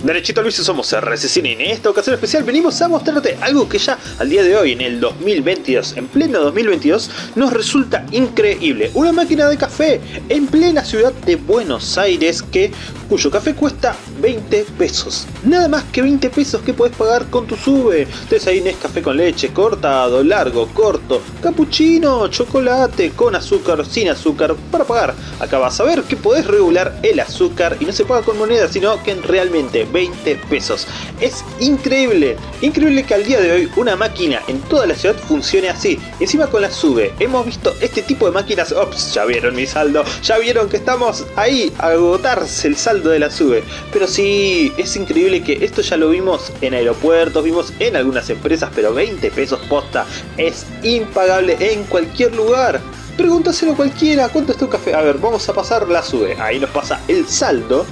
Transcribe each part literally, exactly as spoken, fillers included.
Derechito Luis, somos R C Cine y en esta ocasión especial venimos a mostrarte algo que ya al día de hoy, en el dos mil veintidós, en pleno dos mil veintidós, nos resulta increíble. Una máquina de café en plena ciudad de Buenos Aires que, cuyo café cuesta veinte pesos. Nada más que veinte pesos que podés pagar con tu sube. Tenés ahí Nescafé con leche, cortado, largo, corto, capuchino, chocolate, con azúcar, sin azúcar, para pagar. Acá vas a ver que podés regular el azúcar y no se paga con moneda, sino que en realmente veinte pesos. Es increíble, increíble que al día de hoy una máquina en toda la ciudad funcione así. Encima con la sube, hemos visto este tipo de máquinas. Ops, ya vieron mi saldo, ya vieron que estamos ahí a agotarse el saldo de la sube. Pero sí, es increíble que esto ya lo vimos en aeropuertos, vimos en algunas empresas, pero veinte pesos posta es impagable en cualquier lugar. Pregúntaselo a cualquiera, ¿cuánto está un café? A ver, vamos a pasar la sube, ahí nos pasa el saldo.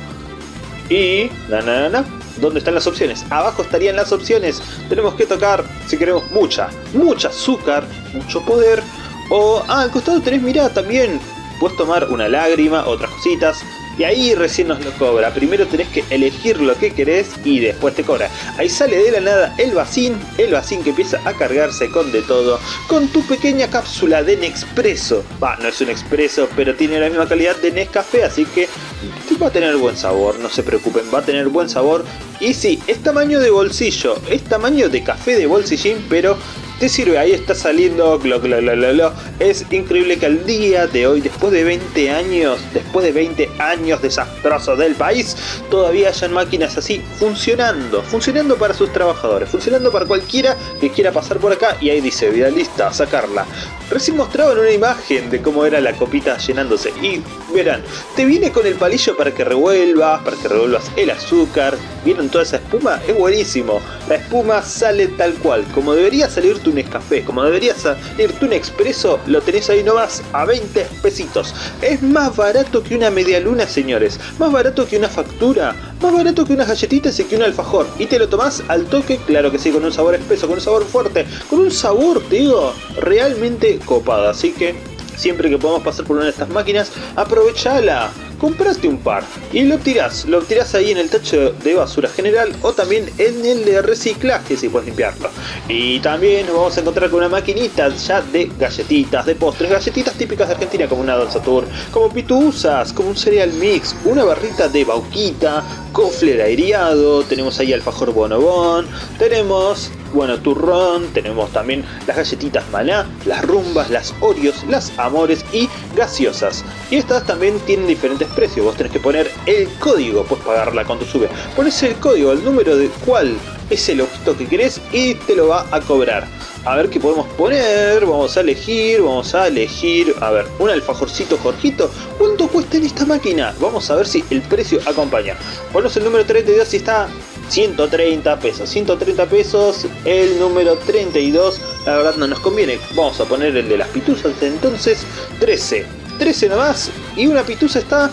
Y... na, na, na, na. ¿Dónde están las opciones? Abajo estarían las opciones. Tenemos que tocar, si queremos, mucha, mucha azúcar, mucho poder. O, ah, al costado tenés, mirá, también puedes tomar una lágrima, otras cositas. Y ahí recién nos lo cobra. Primero tenés que elegir lo que querés y después te cobra. Ahí sale de la nada el vacín, el vacín que empieza a cargarse con de todo, con tu pequeña cápsula de Nespresso. Va, no es un expreso, pero tiene la misma calidad de Nescafé, así que va a tener buen sabor, no se preocupen, va a tener buen sabor. Y sí, es tamaño de bolsillo, es tamaño de café de bolsillín, pero te sirve, ahí está saliendo, glo, glo, glo, glo, glo. Es increíble que al día de hoy, después de veinte años, después de veinte años desastrosos del país, todavía hayan máquinas así funcionando, funcionando para sus trabajadores, funcionando para cualquiera que quiera pasar por acá. Y ahí dice, vida lista, sacarla. Recién mostraban una imagen de cómo era la copita llenándose y verán, te viene con el palillo para que revuelvas, para que revuelvas el azúcar. ¿Vieron toda esa espuma? Es buenísimo. La espuma sale tal cual, como debería salir tu Nescafé, como debería salir tu Nespresso, lo tenés ahí nomás a veinte pesitos. Es más barato que una media luna, señores. Más barato que una factura, más barato que unas galletitas y que un alfajor. Y te lo tomás al toque, claro que sí, con un sabor espeso, con un sabor fuerte, con un sabor, te digo, realmente copado. Así que siempre que podamos pasar por una de estas máquinas, aprovechala. Comprate un par y lo tirás, lo tirás ahí en el tacho de basura general o también en el de reciclaje si puedes limpiarlo. Y también nos vamos a encontrar con una maquinita ya de galletitas, de postres, galletitas típicas de Argentina como una Don Satur, como pituzas, como un cereal mix, una barrita de Bauquita, Kofler aireado, tenemos ahí alfajor bonobón, tenemos... bueno, turrón, tenemos también las galletitas maná, las rumbas, las oreos, las amores y gaseosas. Y estas también tienen diferentes precios, vos tenés que poner el código, puedes pagarla con tu sube. Pones el código, el número de cuál es el objeto que querés y te lo va a cobrar. A ver qué podemos poner, vamos a elegir, vamos a elegir, a ver, un alfajorcito Jorgito. ¿Cuánto cuesta en esta máquina? Vamos a ver si el precio acompaña. Ponemos el número treinta y dos y está... ciento treinta pesos, ciento treinta pesos el número treinta y dos, la verdad no nos conviene, vamos a poner el de las pituzas entonces, trece, trece nomás y una pituza está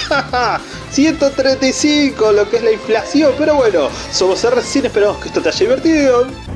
ciento treinta y cinco, lo que es la inflación, pero bueno, somos R C Cine, esperamos que esto te haya divertido.